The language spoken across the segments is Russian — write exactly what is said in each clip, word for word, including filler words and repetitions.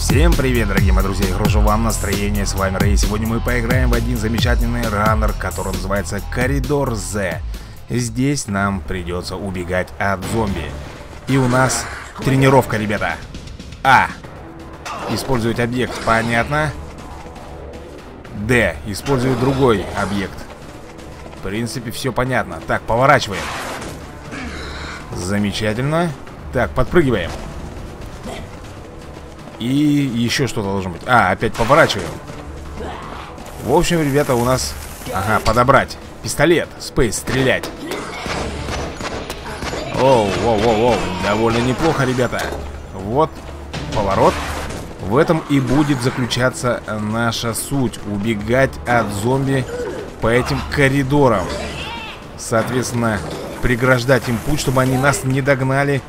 Всем привет, дорогие мои друзья, и хорошего вам настроения. С вами Рэй. Сегодня мы поиграем в один замечательный раннер, который называется Коридор Z. Здесь нам придется убегать от зомби. И у нас тренировка, ребята. А. Использовать объект, понятно. Д. Использовать другой объект. В принципе, все понятно. Так, поворачиваем. Замечательно. Так, подпрыгиваем. И еще что-то должно быть. А, опять поворачиваем. В общем, ребята, у нас... Ага, подобрать пистолет, спейс, стрелять. Оу, оу, оу, оу. Довольно неплохо, ребята. Вот, поворот. В этом и будет заключаться наша суть. Убегать от зомби по этим коридорам. Соответственно, преграждать им путь, чтобы они нас не догнали.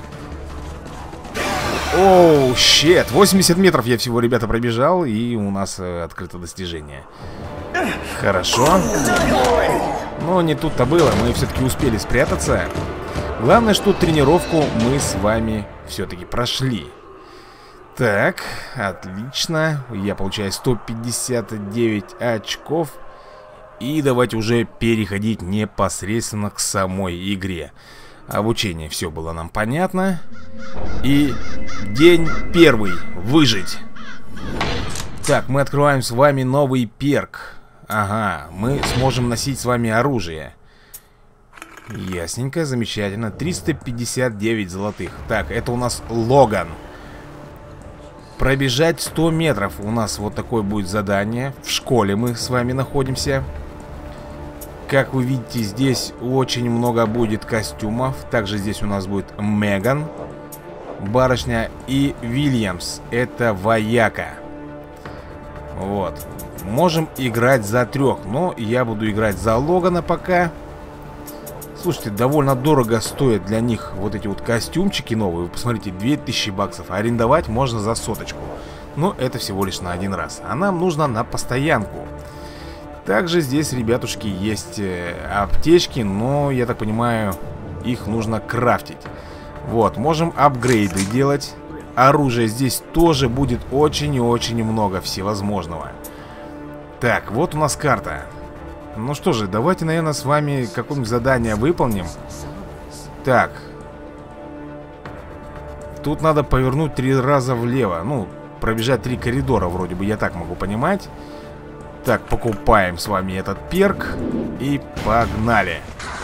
Оу, щет, восемьдесят метров я всего, ребята, пробежал. И у нас э, открыто достижение. Хорошо. Но не тут-то было, мы все-таки успели спрятаться. Главное, что тренировку мы с вами все-таки прошли. Так, отлично. Я получаю сто пятьдесят девять очков. И давайте уже переходить непосредственно к самой игре. Обучение, все было нам понятно. И день первый. Выжить. Так, мы открываем с вами новый перк. Ага, мы сможем носить с вами оружие. Ясненько, замечательно. триста пятьдесят девять золотых. Так, это у нас Логан. Пробежать сто метров. У нас вот такое будет задание. В школе мы с вами находимся. Как вы видите, здесь очень много будет костюмов. Также здесь у нас будет Меган, барышня, и Вильямс, это вояка. Вот. Можем играть за трех, но я буду играть за Логана пока. Слушайте, довольно дорого стоят для них вот эти вот костюмчики новые. Вы посмотрите, две тысячи баксов. Арендовать можно за соточку. Но это всего лишь на один раз. А нам нужно на постоянку. Также здесь, ребятушки, есть э, аптечки, но, я так понимаю, их нужно крафтить. Вот, можем апгрейды делать. Оружия здесь тоже будет очень и очень много всевозможного. Так, вот у нас карта. Ну что же, давайте, наверное, с вами какое-нибудь задание выполним. Так. Тут надо повернуть три раза влево. Ну, пробежать три коридора, вроде бы, я так могу понимать. Так, покупаем с вами этот перк. И погнали.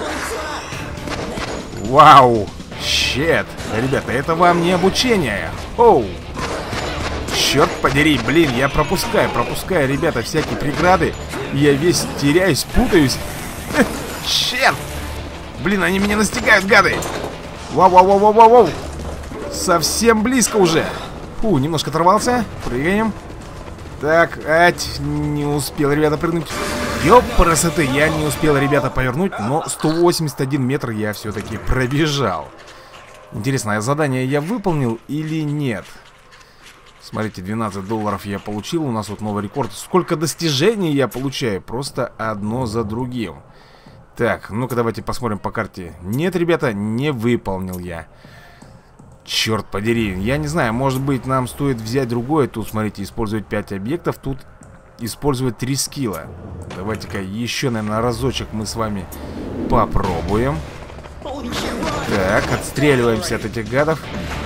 Вау! Щет! Ребята, это вам не обучение. Оу! Черт подери, блин, я пропускаю, пропускаю, ребята, всякие преграды. Я весь теряюсь, путаюсь. Щет! Блин, они меня настигают, гады! Вау-вау-вау-вау-вау! Совсем близко уже. Фу, немножко оторвался. Прыгаем. Так, ать, не успел, ребята, прыгнуть. Ёпрасоты, я не успел, ребята, повернуть. Но сто восемьдесят один метр я все-таки пробежал. Интересно, а задание я выполнил или нет? Смотрите, двенадцать долларов я получил. У нас вот новый рекорд. Сколько достижений я получаю? Просто одно за другим. Так, ну-ка давайте посмотрим по карте. Нет, ребята, не выполнил я. Черт подери, я не знаю, может быть нам стоит взять другое. Тут, смотрите, использовать пять объектов. Тут использовать три скилла. Давайте-ка еще, наверное, разочек мы с вами попробуем. Так, отстреливаемся от этих гадов.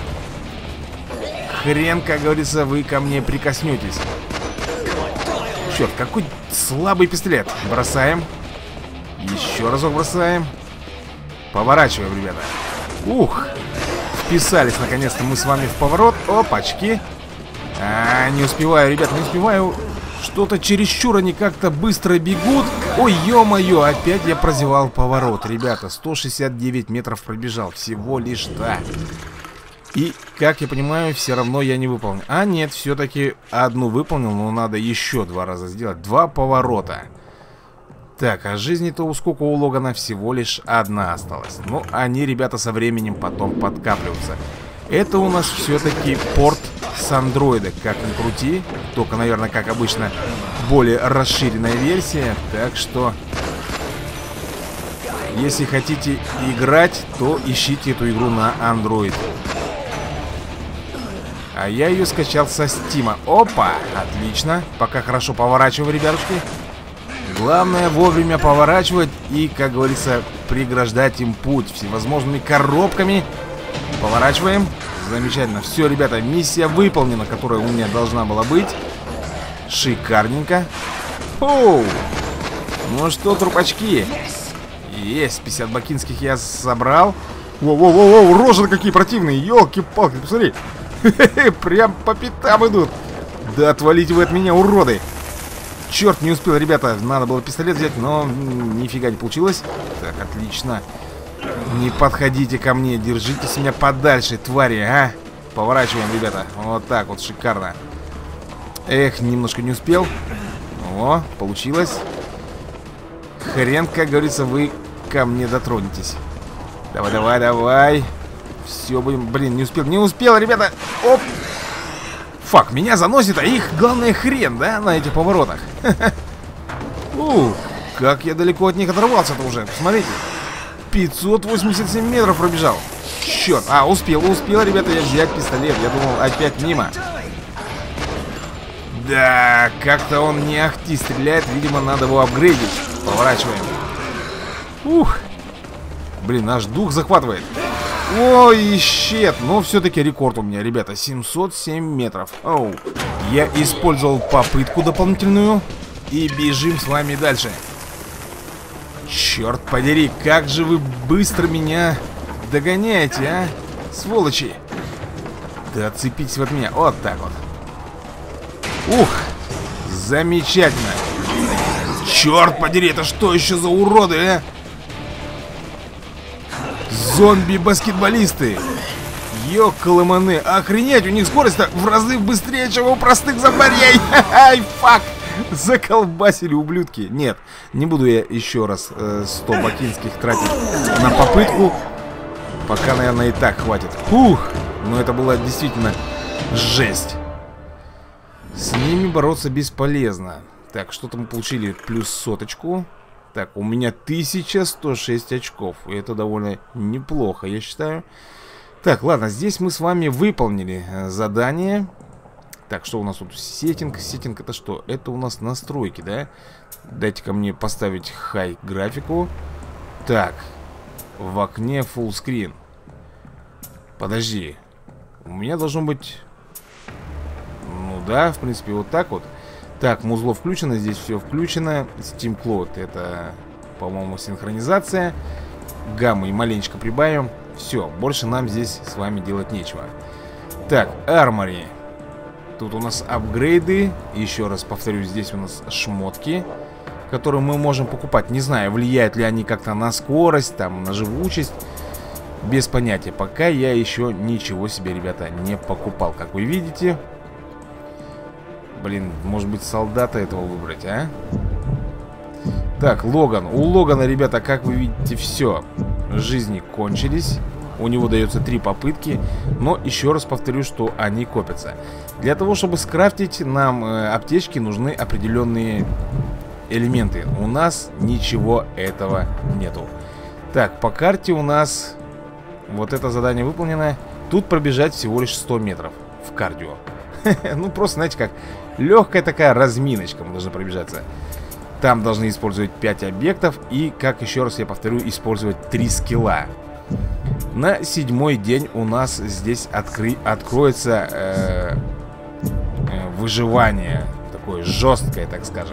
Хрен, как говорится, вы ко мне прикоснетесь. Черт, какой слабый пистолет. Бросаем. Еще разок бросаем. Поворачиваем, ребята. Ух. Вписались, наконец-то, мы с вами в поворот. Опачки. А, не успеваю, ребят, не успеваю. Что-то чересчур они как-то быстро бегут. Ой, ё-моё, опять я прозевал поворот. Ребята, сто шестьдесят девять метров пробежал. Всего лишь, да. И, как я понимаю, все равно я не выполнил. А, нет, все-таки одну выполнил, но надо еще два раза сделать. Два поворота. Так, а жизни-то у сколько у Логана? Всего лишь одна осталась. Ну, они, ребята, со временем потом подкапливаются. Это у нас все-таки порт с андроида, как ни крути. Только, наверное, как обычно, более расширенная версия. Так что, если хотите играть, то ищите эту игру на Android. А я ее скачал со стима. Опа, отлично. Пока хорошо поворачиваю, ребятушки. Главное вовремя поворачивать и, как говорится, преграждать им путь всевозможными коробками. Поворачиваем. Замечательно. Все, ребята, миссия выполнена, которая у меня должна была быть. Шикарненько. Оу! Ну что, трупачки? Есть, пятьдесят бакинских я собрал. Воу-воу-воу, рожи какие противные. Ёлки-палки, посмотри. Прям по пятам идут. Да отвалите вы от меня, уроды. Черт, не успел, ребята. Надо было пистолет взять, но нифига не получилось. Так, отлично. Не подходите ко мне, держитесь меня подальше, твари, а. Поворачиваем, ребята. Вот так вот, шикарно. Эх, немножко не успел. О, получилось. Хрен, как говорится, вы ко мне дотронетесь. Давай, давай, давай. Все, будем... Блин, не успел, не успел, ребята. Оп. Фак, меня заносит, а их, главное, хрен, да, на этих поворотах. Ух, как я далеко от них оторвался-то уже. Посмотрите. пятьсот восемьдесят семь метров пробежал. Черт, а, успел, успел, ребята, я взять пистолет. Я думал, опять мимо. Да, как-то он не ахти стреляет. Видимо, надо его апгрейдить. Поворачиваем. Ух. Блин, наш дух захватывает. Ой, щет. Но все-таки рекорд у меня, ребята. семьсот семь метров. Оу. Я использовал попытку дополнительную. И бежим с вами дальше. Черт подери, как же вы быстро меня догоняете, а? Сволочи. Да отцепитесь от меня. Вот так вот. Ух. Замечательно. Черт подери, это что еще за уроды, а? Зомби-баскетболисты. Ёкалэманы. Охренеть, у них скорость-то в разы быстрее, чем у простых зомбарей. Ай, фак. Заколбасили, ублюдки. Нет, не буду я еще раз э, сто бакинских тратить на попытку. Пока, наверное, и так хватит. Фух. Но это была действительно жесть. С ними бороться бесполезно. Так, что-то мы получили плюс соточку. Так, у меня тысяча сто шесть очков. И это довольно неплохо, я считаю. Так, ладно, здесь мы с вами выполнили задание. Так, что у нас тут? Сеттинг. Сеттинг это что? Это у нас настройки, да? Дайте-ка мне поставить хай графику. Так, в окне full screen. Подожди. У меня должно быть... Ну да, в принципе, вот так вот. Так, музло включено, здесь все включено. Steam Cloud, это, по-моему, синхронизация. Гаммы маленечко прибавим. Все, больше нам здесь с вами делать нечего. Так, Armory. Тут у нас апгрейды. Еще раз повторюсь, здесь у нас шмотки, которые мы можем покупать. Не знаю, влияют ли они как-то на скорость, там, на живучесть. Без понятия. Пока я еще ничего себе, ребята, не покупал. Как вы видите. Блин, может быть, солдата этого выбрать, а? Так, Логан. У Логана, ребята, как вы видите, все. Жизни кончились. У него дается три попытки. Но еще раз повторю, что они копятся. Для того, чтобы скрафтить, нам э, аптечки нужны определенные элементы. У нас ничего этого нету. Так, по карте у нас вот это задание выполнено. Тут пробежать всего лишь сто метров в кардио. Ну, просто, знаете как, легкая такая разминочка. Мы должны пробежаться. Там должны использовать пять объектов. И, как еще раз я повторю, использовать три скилла. На седьмой день у нас здесь откры... откроется э... Э, выживание. Такое жесткое, так скажем.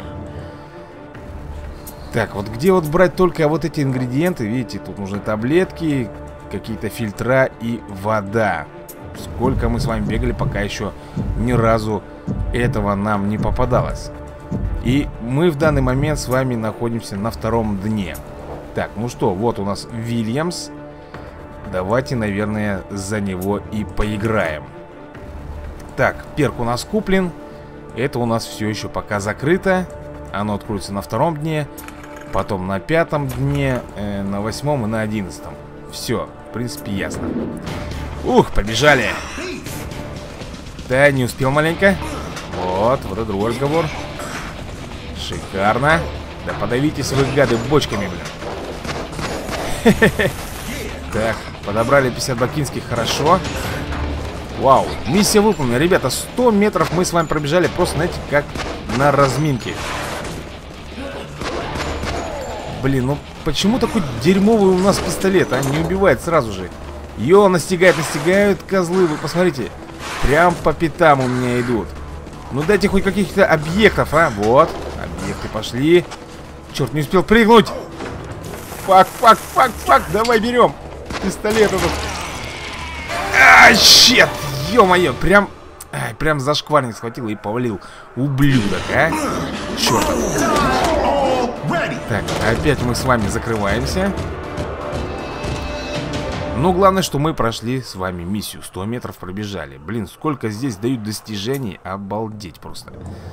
Так, вот где вот брать только вот эти ингредиенты? Видите, тут нужны таблетки, какие-то фильтра и вода. Сколько мы с вами бегали, пока еще ни разу этого нам не попадалось. И мы в данный момент с вами находимся на втором дне. Так, ну что, вот у нас Вильямс. Давайте, наверное, за него и поиграем. Так, перк у нас куплен. Это у нас все еще пока закрыто. Оно откроется на втором дне, потом на пятом дне, э, на восьмом и на одиннадцатом. Все, в принципе, ясно. Ух, побежали. Да, не успел маленько. Вот, вот это другой разговор. Шикарно. Да подавитесь вы, гады, бочками, блин. Так, подобрали пятьдесят бакинских, хорошо. Вау, миссия выполнена, ребята. Сто метров мы с вами пробежали просто, знаете, как на разминке. Блин, ну почему такой дерьмовый у нас пистолет, а? Не убивает сразу же. Ее настигают, настигают козлы, вы посмотрите. Прям по пятам у меня идут. Ну дайте хоть каких-то объектов, а? Вот, объекты пошли. Черт, не успел прыгнуть. Фак, фак, фак, фак, давай берем пистолет этот. А, щет, ё-моё, прям, ай, прям за шкварник схватил и повалил. Ублюдок, а? Черт. Так, опять мы с вами закрываемся. Но главное, что мы прошли с вами миссию. сто метров пробежали. Блин, сколько здесь дают достижений. Обалдеть просто.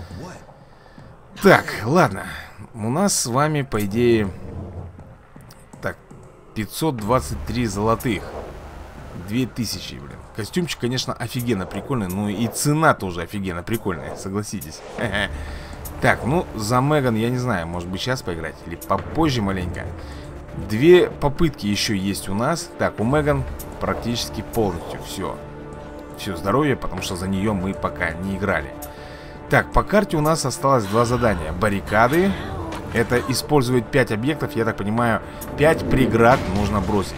Так, ладно. У нас с вами, по идее... Так, пятьсот двадцать три золотых. две тысячи, блин. Костюмчик, конечно, офигенно прикольный. Ну и цена тоже офигенно прикольная, согласитесь. Так, ну, за Меган, я не знаю, может быть сейчас поиграть или попозже маленько. Две попытки еще есть у нас. Так, у Меган практически полностью все. Все здоровье, потому что за нее мы пока не играли. Так, по карте у нас осталось два задания. Баррикады. Это использует пять объектов, я так понимаю, пять преград нужно бросить.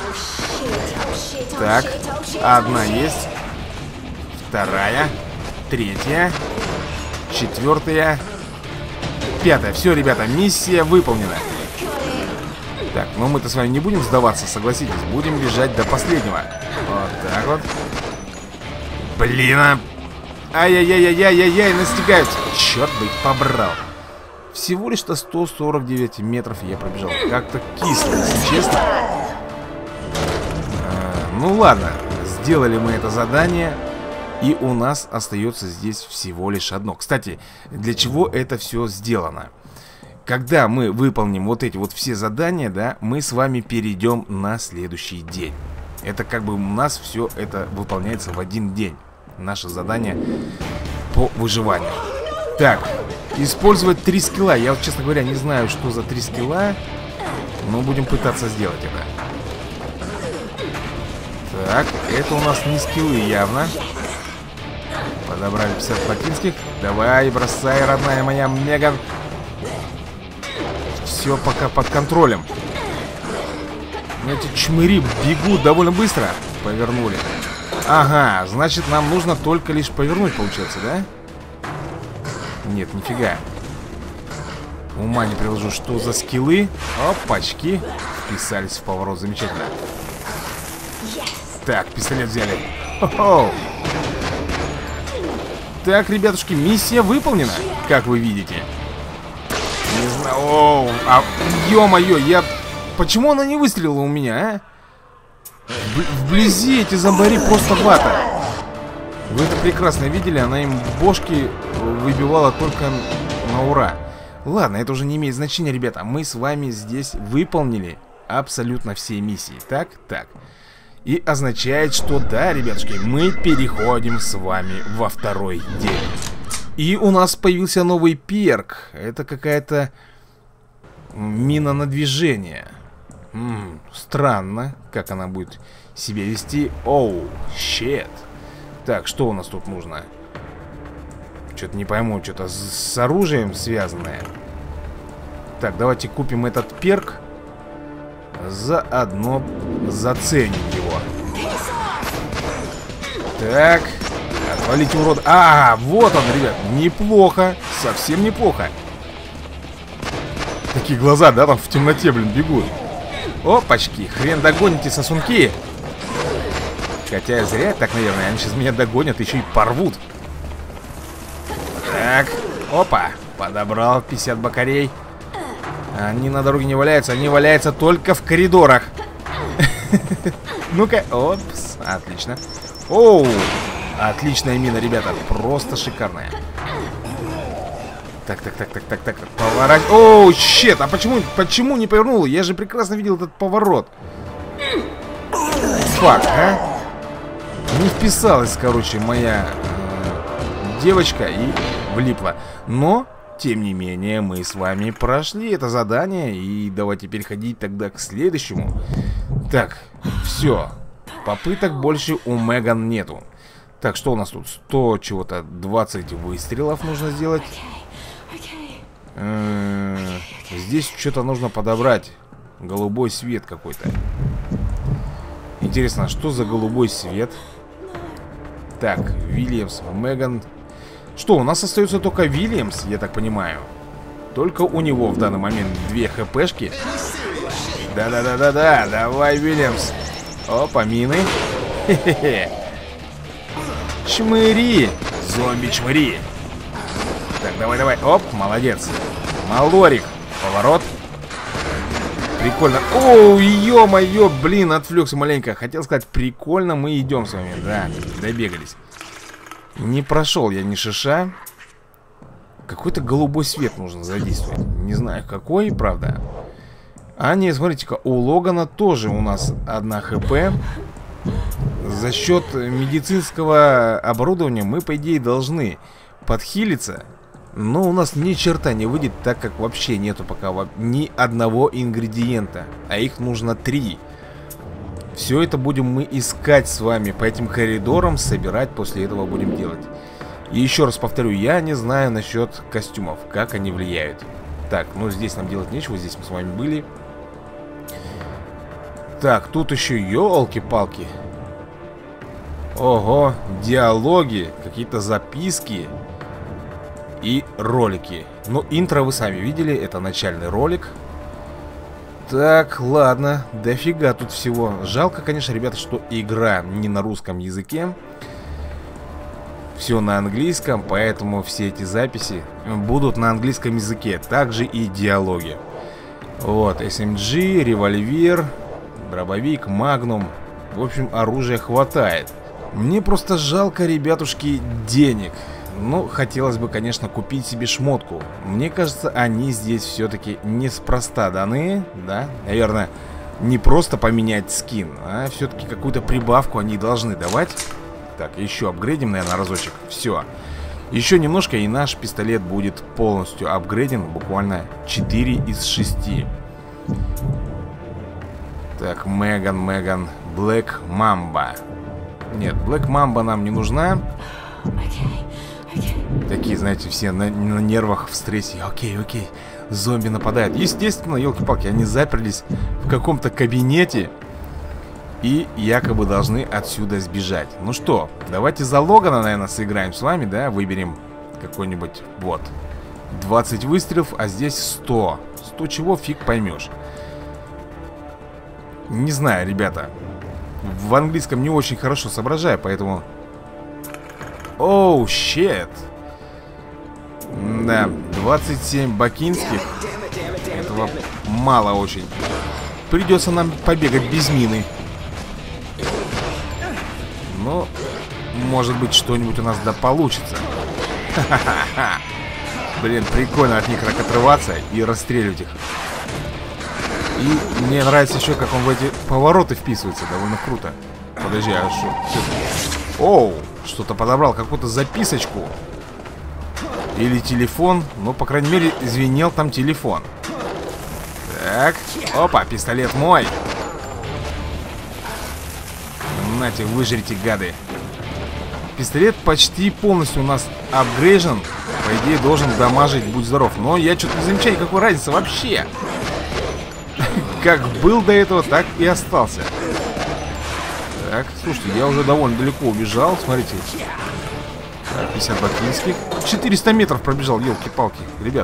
Так, одна есть. Вторая. Третья. Четвертая. Пятая. Все, ребята, миссия выполнена. Так, но мы-то с вами не будем сдаваться, согласитесь. Будем бежать до последнего. Вот так вот. Блин, а... Ай-яй-яй-яй-яй-яй, настигаются. Черт бы их побрал. Всего лишь-то сто сорок девять метров я пробежал. Как-то кисло, если честно. а, Ну ладно, сделали мы это задание. И у нас остается здесь всего лишь одно. Кстати, для чего это все сделано? Когда мы выполним вот эти вот все задания, да, мы с вами перейдем на следующий день. Это как бы у нас все это выполняется в один день. Наше задание по выживанию. Так, использовать три скилла. Я вот, честно говоря, не знаю, что за три скилла, но будем пытаться сделать это. Так, это у нас не скиллы явно. Подобрали пятьдесят платинских. Давай, бросай, родная моя Меган. Все пока под контролем. Эти чмыри бегут довольно быстро. Повернули. Ага, значит, нам нужно только лишь повернуть, получается, да? Нет, нифига. Ума не приложу, что за скиллы. Опачки. Вписались в поворот, замечательно. Так, пистолет взяли. Хо-хо. Так, ребятушки, миссия выполнена, как вы видите. Не знаю, оу, а, ё-моё, я... Почему она не выстрелила у меня, а? Вблизи эти зомбари просто вата. Вы это прекрасно видели, она им бошки выбивала только на ура. Ладно, это уже не имеет значения, ребята. Мы с вами здесь выполнили абсолютно все миссии. Так, так. И означает, что да, ребятушки, мы переходим с вами во второй день. И у нас появился новый перк. Это какая-то мина на движение. М-м, странно, как она будет себя вести. Оу, щет. Так, что у нас тут нужно? Что-то не пойму, что-то с оружием связанное. Так, давайте купим этот перк. Заодно заценим его. Так, отвалите, урод. А, вот он, ребят, неплохо. Совсем неплохо. Такие глаза, да, там в темноте, блин, бегут. Опачки, хрен догоните, сосунки. Хотя зря так, наверное, они сейчас меня догонят, еще и порвут. Так, опа, подобрал пятьдесят бакарей. Они на дороге не валяются, они валяются только в коридорах. Ну-ка, опс, отлично. Оу, отличная мина, ребята, просто шикарная. Так, так, так, так, так, так, поворот. Оу, щет, а почему, почему не повернул? Я же прекрасно видел этот поворот. Фак, а? Не вписалась, короче, моя э, девочка и влипла. Но... Тем не менее, мы с вами прошли это задание. И давайте переходить тогда к следующему. Так, все. Попыток больше у Меган нету. Так, что у нас тут? сто чего-то, двадцать выстрелов нужно сделать. Здесь что-то нужно подобрать. Голубой свет какой-то. Интересно, что за голубой свет? Так, Вильямс, Меган. Что, у нас остается только Вильямс, я так понимаю. Только у него в данный момент две хпшки. Да-да-да-да-да, давай, Вильямс. Опа, мины. Хе-хе-хе. Чмыри. Зомби-чмыри. Так, давай-давай. Оп, молодец. Малорик. Поворот. Прикольно. Оу, ё-моё, блин, отвлекся маленько. Хотел сказать, прикольно мы идем с вами. Да, добегались. Не прошел я ни шиша. Какой-то голубой свет нужно задействовать. Не знаю, какой, правда. А нет, смотрите-ка, у Логана тоже у нас одна хп. За счет медицинского оборудования мы, по идее, должны подхилиться. Но у нас ни черта не выйдет, так как вообще нету пока ни одного ингредиента. А их нужно три. Все это будем мы искать с вами по этим коридорам, собирать, после этого будем делать. И еще раз повторю, я не знаю насчет костюмов, как они влияют. Так, ну здесь нам делать нечего, здесь мы с вами были. Так, тут еще елки-палки. Ого, диалоги, какие-то записки и ролики. Ну, интро вы сами видели, это начальный ролик. Так, ладно, дофига тут всего. Жалко, конечно, ребята, что игра не на русском языке. Все на английском, поэтому все эти записи будут на английском языке. Также и диалоги. Вот, эс эм джи, револьвер, дробовик, магнум. В общем, оружия хватает. Мне просто жалко, ребятушки, денег. Ну, хотелось бы, конечно, купить себе шмотку. Мне кажется, они здесь все-таки неспроста даны, да? Наверное, не просто поменять скин, а все-таки какую-то прибавку они должны давать. Так, еще апгрейдим, наверное, разочек. Все. Еще немножко, и наш пистолет будет полностью апгрейден. Буквально четыре из шести. Так, Меган, Меган, Блэк Мамба. Нет, Блэк Мамба нам не нужна. Такие, знаете, все на, на нервах, в стрессе. Окей, окей, зомби нападают. Естественно, елки-палки, они заперлись в каком-то кабинете и якобы должны отсюда сбежать. Ну что, давайте за Логана, наверное, сыграем с вами, да? Выберем какой-нибудь, вот, двадцать выстрелов, а здесь сто. сто чего, фиг поймешь. Не знаю, ребята. В английском не очень хорошо соображаю, поэтому... Оу, щет. Да, двадцать семь бакинских. Этого мало очень. Придется нам побегать без мины. Но, может быть, что-нибудь у нас да получится. Ха-ха-ха. Блин, прикольно от них так отрываться и расстреливать их. И мне нравится еще, как он в эти повороты вписывается. Довольно круто. Подожди, а что? Оу, что-то подобрал, какую-то записочку. Или телефон. Ну, по крайней мере, звенел там телефон. Так, опа, пистолет мой. Нате, выжрите, гады. Пистолет почти полностью у нас апгрейжен. По идее, должен дамажить, будь здоров. Но я что-то не замечаю никакой разницы вообще. Как был до этого, так и остался. Так, слушайте, я уже довольно далеко убежал. Смотрите. Так, пятьдесят бакинских. четыреста метров пробежал, елки-палки, ребят.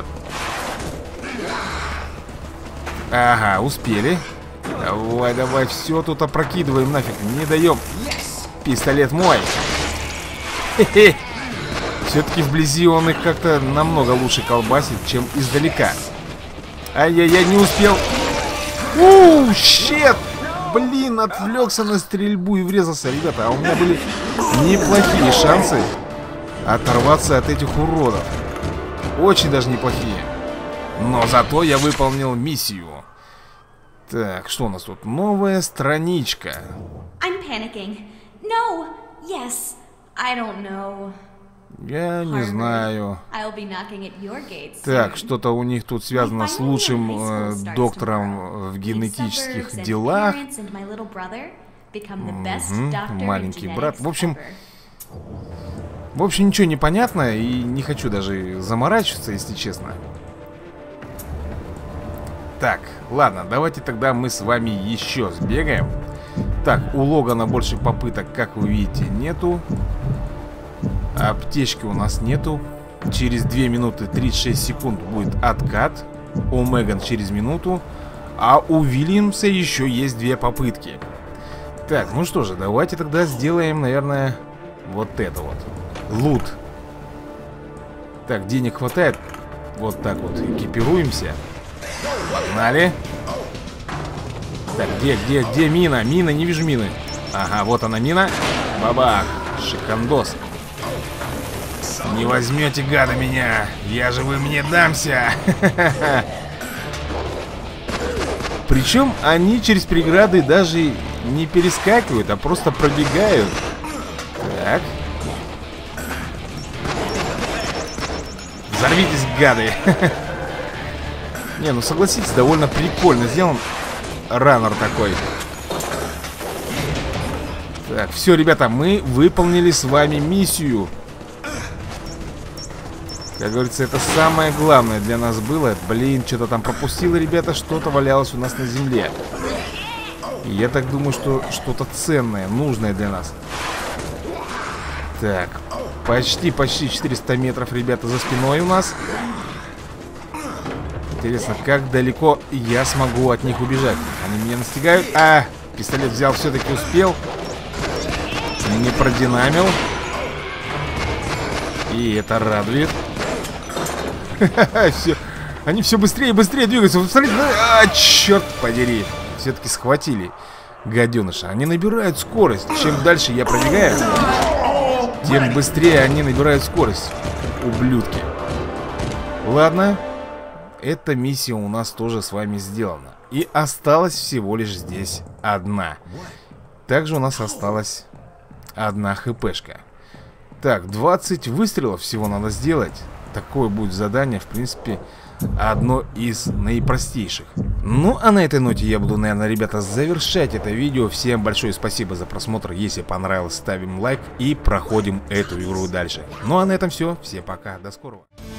Ага, успели. Давай, давай, все тут опрокидываем нафиг. Не даем. Пистолет мой. Хе-хе. Все-таки вблизи он их как-то намного лучше колбасит, чем издалека. Ай-яй-яй, не успел. Ууу, щет. Блин, отвлекся на стрельбу и врезался, ребята. А у меня были неплохие шансы оторваться от этих уродов. Очень даже неплохие. Но зато я выполнил миссию. Так, что у нас тут? Новая страничка. I'm panicking. No. Yes. I don't know. Я не знаю. I'll be knocking at your gates. Так, что-то у них тут связано с лучшим э, доктором в генетических делах. Угу, маленький брат. В общем, В общем, ничего не понятно. И не хочу даже заморачиваться, если честно. Так, ладно, давайте тогда мы с вами еще сбегаем. Так, у Логана больше попыток, как вы видите, нету. Аптечки у нас нету. Через две минуты тридцать шесть секунд будет откат. У Меган через минуту. А у Вильямса еще есть две попытки. Так, ну что же, давайте тогда сделаем, наверное, вот это вот. Лут. Так, денег хватает. Вот так вот, экипируемся. Погнали. Так, где, где, где мина? Мина, не вижу мины. Ага, вот она мина. Бабах, шикандос. Не возьмете, гады, меня. Я же вы мне дамся. Причем они через преграды даже не перескакивают, а просто пробегают. Так. Взорвитесь, гады. Не, ну согласитесь, довольно прикольно сделан раннер такой. Так, все, ребята, мы выполнили с вами миссию. Как говорится, это самое главное для нас было. Блин, что-то там пропустило, ребята. Что-то валялось у нас на земле. И я так думаю, что что-то ценное, нужное для нас. Так, почти, почти четыреста метров, ребята, за спиной у нас. Интересно, как далеко я смогу от них убежать. Они меня настигают. А, пистолет взял, все-таки успел. Не продинамил. И это радует. Все. Они все быстрее и быстрее двигаются. Смотрите, а, черт подери. Все-таки схватили гаденыша. Они набирают скорость. Чем дальше я пробегаю, тем быстрее они набирают скорость. Ублюдки. Ладно. Эта миссия у нас тоже с вами сделана. И осталась всего лишь здесь одна. Также у нас осталась одна хпшка. Так, двадцать выстрелов всего надо сделать. Такое будет задание, в принципе, одно из наипростейших. Ну, а на этой ноте я буду, наверное, ребята, завершать это видео. Всем большое спасибо за просмотр. Если понравилось, ставим лайк и проходим эту игру дальше. Ну, а на этом все. Всем пока, до скорого.